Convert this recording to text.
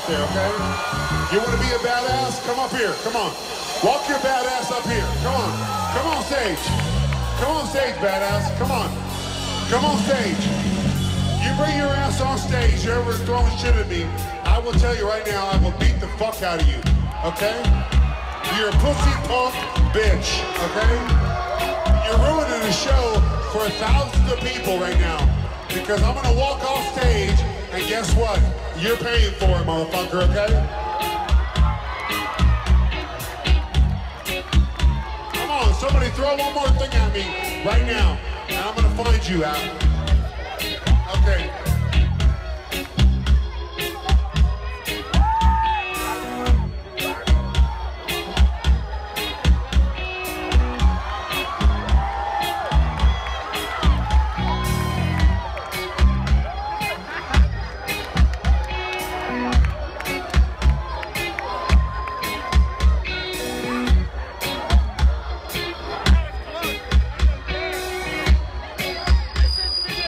out there, okay? You want to be a badass? Come up here. Come on. Walk your badass up here. Come on. Come on stage. Come on stage, badass. Come on. Come on stage. You bring your ass on stage. You're ever throwing shit at me, I will tell you right now, I will beat the fuck out of you. Okay? You're a pussy punk bitch. Okay? You're ruining the show for thousands of people right now. Because I'm gonna walk off stage, and guess what? You're paying for it, motherfucker, okay? Come on, somebody throw one more thing at me right now, and I'm gonna find you out. Okay.